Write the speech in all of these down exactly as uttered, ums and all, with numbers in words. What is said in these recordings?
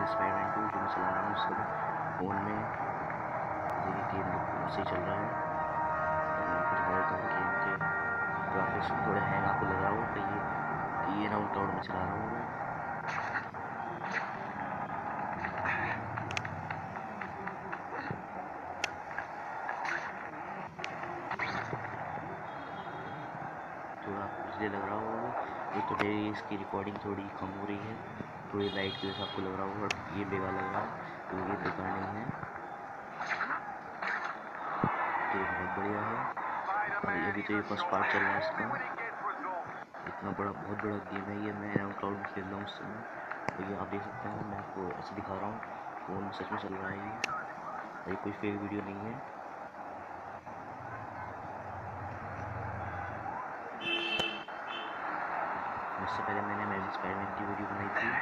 Amazing Spiderman to जो मैं चला रहा हूँ इस समय फ़ोन में। ये गेम सही चल रहा है और मैं आपको दिखा देता हूँ गेम के ग्राफिक्स थोड़े हैंग आपको लग रहा हो कि ये कि ये ना क्लाउड में चला रहा हूँ मैं। थोड़ा आपको इसलिए लग रहा होगा, एक तो मेरी इसकी रिकॉर्डिंग थोड़ी कम हो रही है, थोड़ी लाइट की वजह से आपको लग रहा होगा ये बेकार लग रहा है, तो ये बेकार नहीं है, तो ये बहुत बढ़िया है। और ये भी तो ये फर्स्ट पार्ट चल रहा है इसका, इतना बड़ा बहुत बड़ा गेम है ये। मैं एनाउंस क्लाउड में खेल रहा हूँ इस समय, तो ये आप देख सकते हैं, मैं आपको ऐसे दिखा रहा हूँ, फ़ोन में सच में चल रहा है ये, ये कोई फेक वीडियो नहीं है। इससे पहले मैंने अमेजिंग स्पाइडरमैन की वीडियो बनाई थी,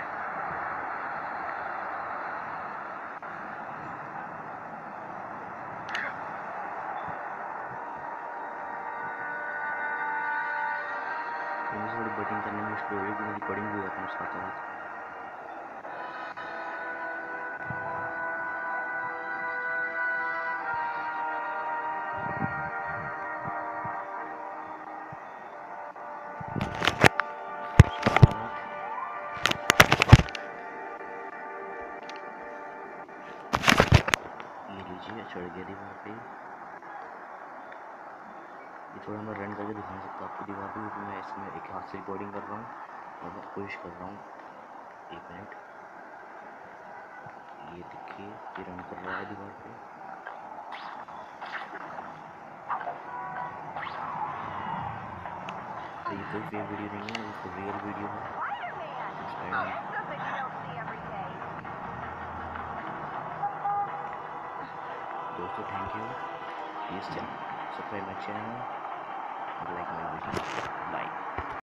मुझे थोड़ी बटिंग करने में मुश्किल हो रही है क्योंकि रिकॉर्डिंग भी करता हूँ साथ साथ। ये लीजिए चढ़ गया दीवार पे। ये थोड़ा मैं रन करके दिखा सकता हूँ आपको दीवार पे, क्योंकि मैं इसमें एक हाथ से रिकॉर्डिंग कर रहा हूँ और मैं कोशिश कर रहा हूँ। एक मिनट, ये देखिए ये रन कर रहा है दीवार पे। तो ये कोई फेक वीडियो नहीं है, ये तो रियल वीडियो है। दोस्तों thank you, please subscribe my channel, like my video, bye.